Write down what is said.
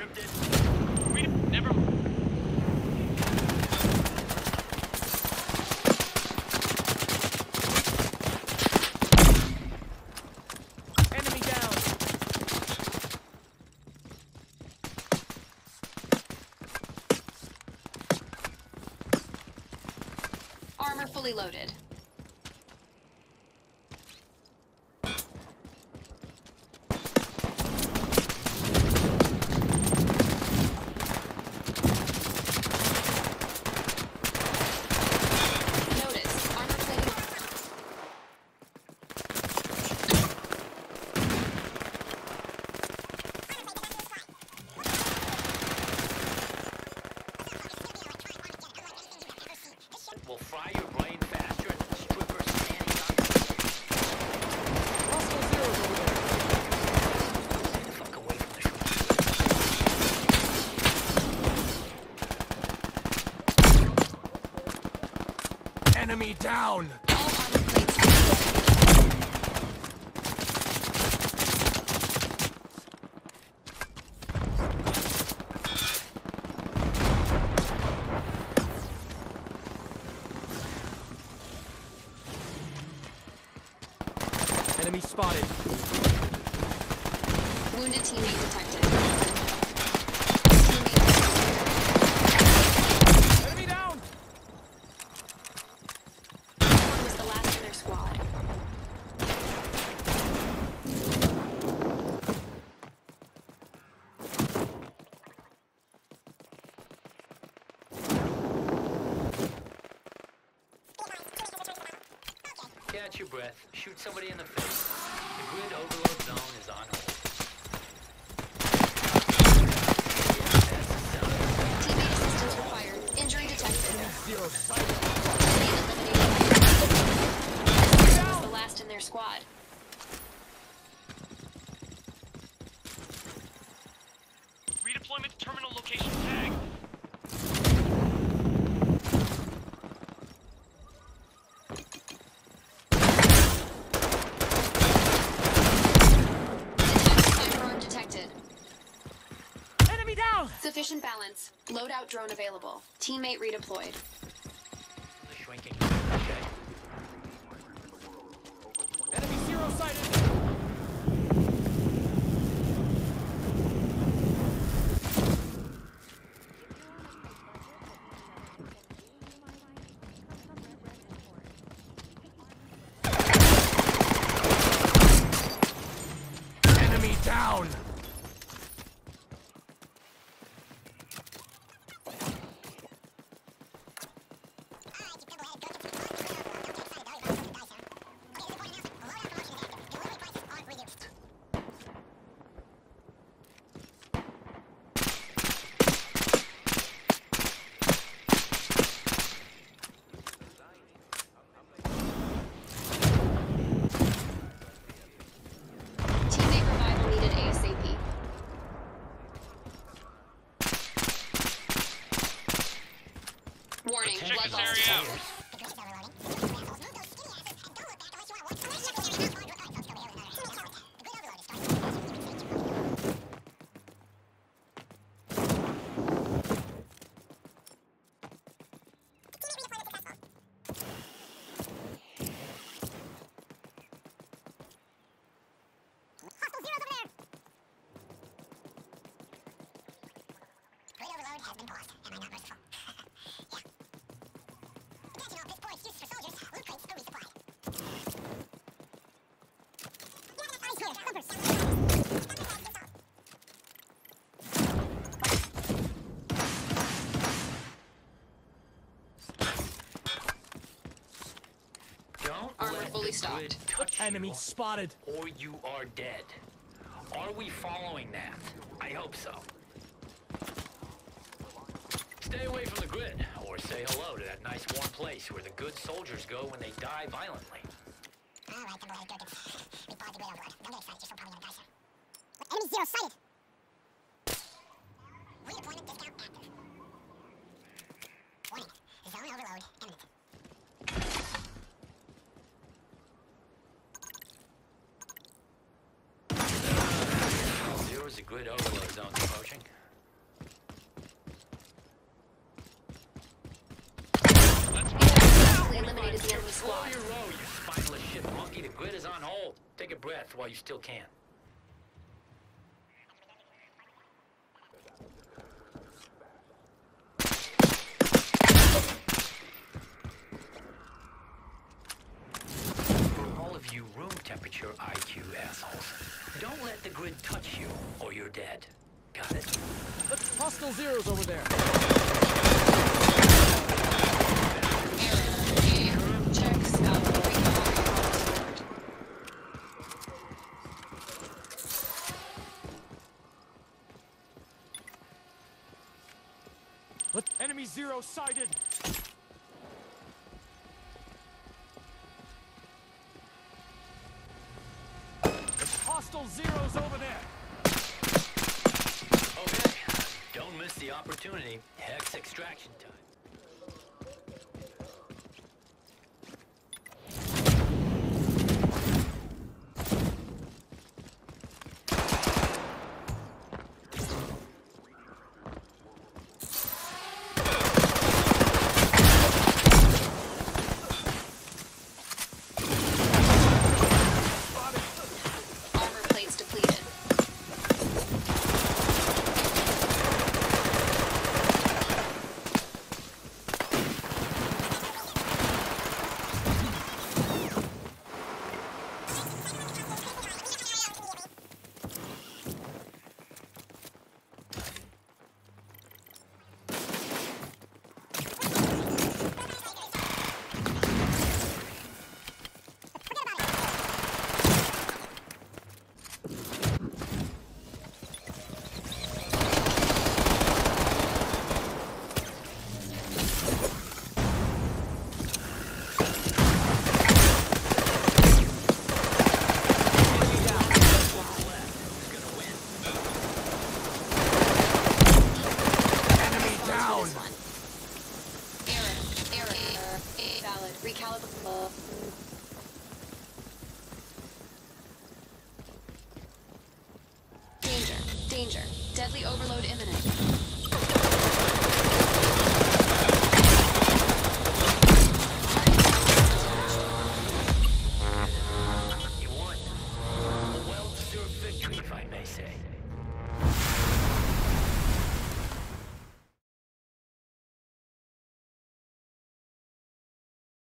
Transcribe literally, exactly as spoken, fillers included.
encrypted. We never. Enemy down. Armor fully loaded. Will fry your brain faster than the stripper standing on Russell Zero's over there. Stay the fuck away from the shore. Enemy down. All armor plates. Enemy spotted. Wounded teammate detected. Enemy down. Teammate was the last in their squad. Catch your breath. Shoot somebody in the face. The grid overload zone is on hold. Teammate assistance required. Injury detected. Zero sighted. Teammate eliminated. Was the last in their squad. Redeployment to terminal location tag. Firearm detected. Enemy down. Sufficient balance. Loadout drone available. Teammate redeployed. The shrinking. Okay. Enemy zero sighted. Enemy down. Teammate revival needed ASAP. Warning, Check blood this loss area out. detected. Don't Armor let fully the stocked. grid touch Enemy you, spotted. or you are dead. Are we following that? I hope so. Stay away from the grid, or say hello to that nice warm place where the good soldiers go when they die violently. Alright, then go ahead, go get we paused the grid overload. Don't get excited, you're still probably gonna die soon. Enemy zero sighted! Redeployment discount active. Warning, zone overload imminent. Zero's the grid overload zone's approaching. eliminated the enemy Slow squad. your roll, you spineless shit monkey. The grid is on hold. Take a breath while you still can. For all of you room temperature I Q assholes, don't let the grid touch you or you're dead. Got it? Look, hostile zeros over there. Checks out. Look, enemy zero sighted. Look, hostile zeros over there. Okay. Don't miss the opportunity. Hex extraction time. Armor plates depleted. Enemy down. This one. Error. Error. Error. Valid. Recalibrate. Danger. Danger. Deadly overload imminent.